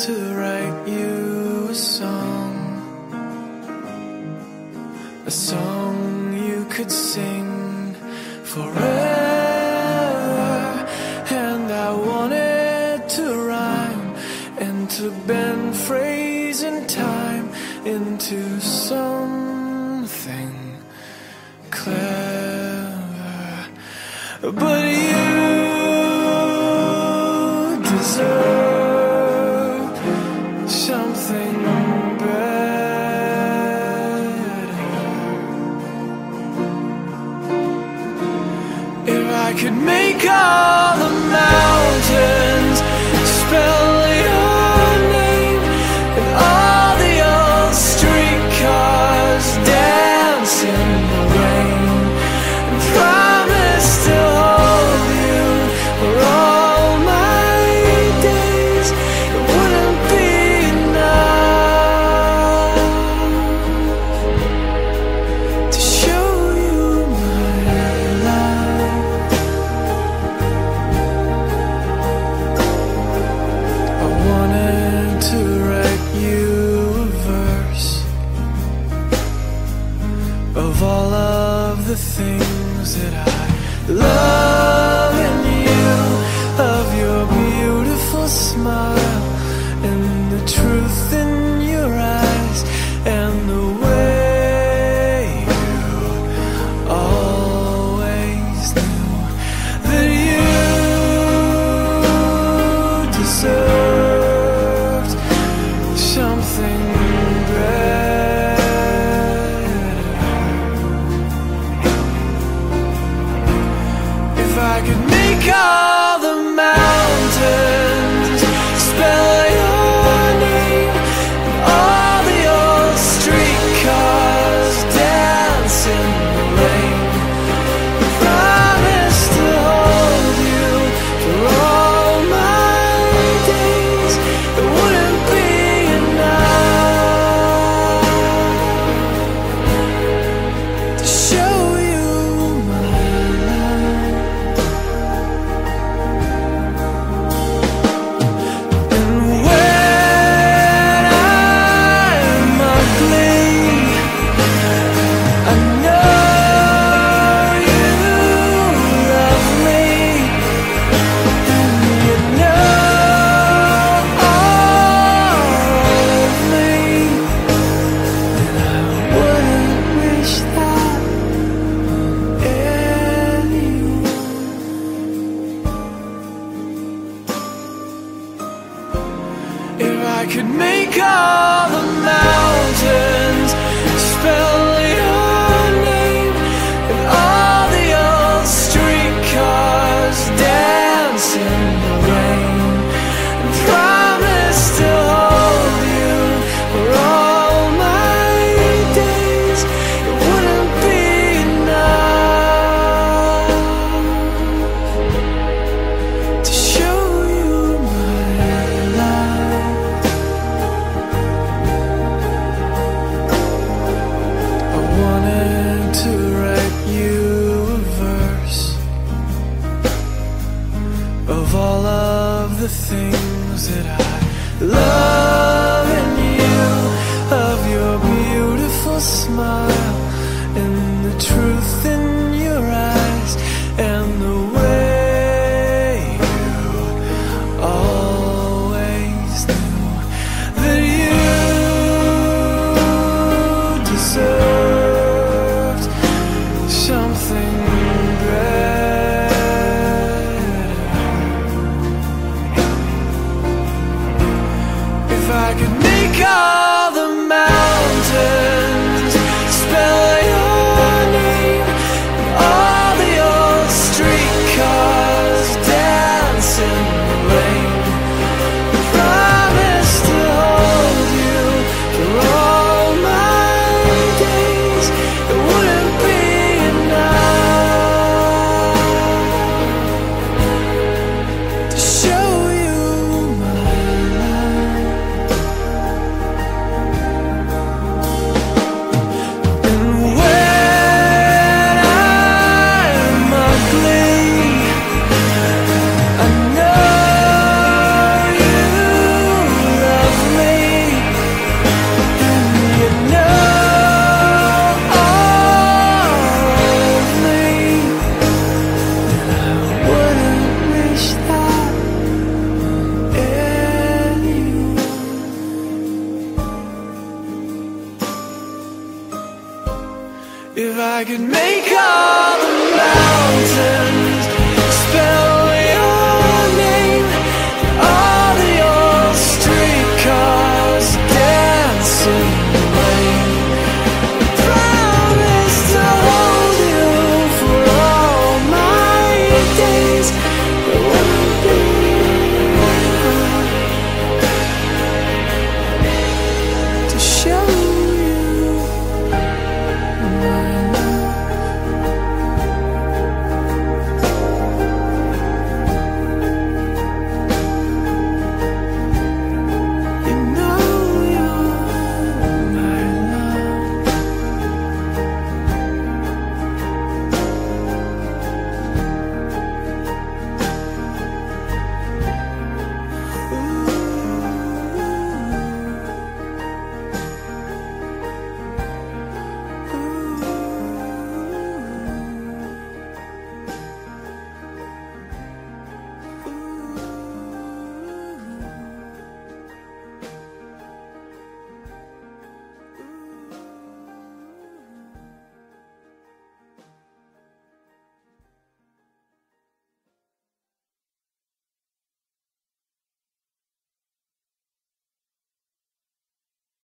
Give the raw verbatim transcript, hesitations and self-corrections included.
to write you a song, a song you could sing forever. And I wanted to rhyme and to bend phrase and time into something clever. But you deserve something better. If I could make all the mountains spell your name, and all the old streetcars dance in the rain, and promise to hold you for all my days, it wouldn't be enough to show you my life. I wanted to write you a verse of all of the things that I love in you, of your beautiful smile and the truth in your eyes, and the way you always knew that you deserved something better. If I could make all the mountains spell your name, and all the old streetcars dance in the rain, promise to hold you for all my days, it wouldn't be enough to show you my life. And when I'm ugly, I know you love me, and you know all of me, and I wouldn't wish that on anyone. If I could make all the mountains spell your name, and all the old streetcars dance in the rain, and promise to hold you for all my days, it wouldn't be enough to show you my life. I wanted to write you a verse of all of the things that I love in you, of your beautiful smile and the truth in your eyes, and the way you always knew that you deserved something better. If I could make all the mountains spell your name, and all the old streetcars dance in the rain, promise to hold you for all my days, it wouldn't be enough to show you my life. could make